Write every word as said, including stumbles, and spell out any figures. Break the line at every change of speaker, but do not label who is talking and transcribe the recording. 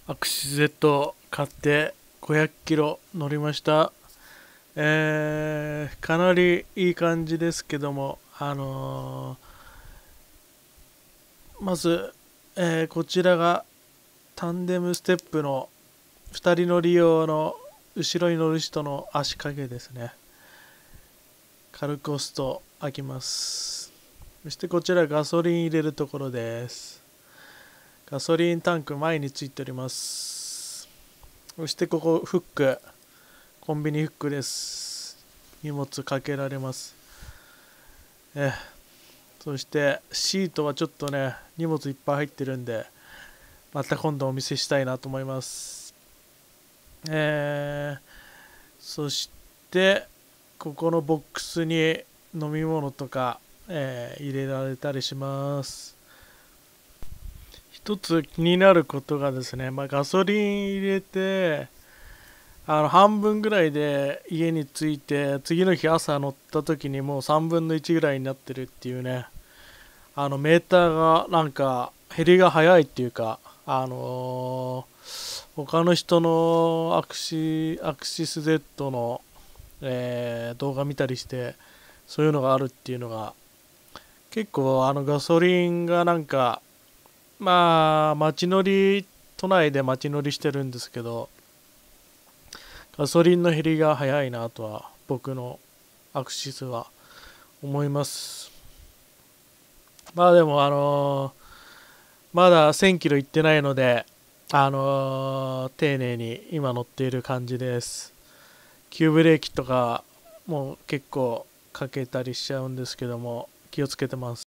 アクシ Z 買ってごひゃくキロ乗りました。えー、かなりいい感じですけども、あのーまず、えーこちらがタンデムステップのふたり乗り用の後ろに乗る人の足掛けですね。軽く押すと開きます。そしてこちらガソリン入れるところです。ガソリンタンク前についております。そしてここフック、コンビニフックです。荷物かけられます。えそしてシートはちょっとね、荷物いっぱい入ってるんで、また今度お見せしたいなと思います。えー、そしてここのボックスに飲み物とか、えー入れられたりします。一つ気になることがですね、まあ、ガソリン入れてあの半分ぐらいで家に着いて次の日朝乗った時にもうさんぶんのいちぐらいになってるっていうね、あのメーターがなんか減りが早いっていうか、あのー他の人のアクシアクシス Z の、えー動画見たりしてそういうのがあるっていうのが、結構あのガソリンがなんか、まあ街乗り、都内で街乗りしてるんですけど、ガソリンの減りが早いなとは僕のアクシスは思います。まあでもあのーまだせんキロ行ってないので、あのー丁寧に今乗っている感じです。急ブレーキとかも結構かけたりしちゃうんですけども、気をつけてます。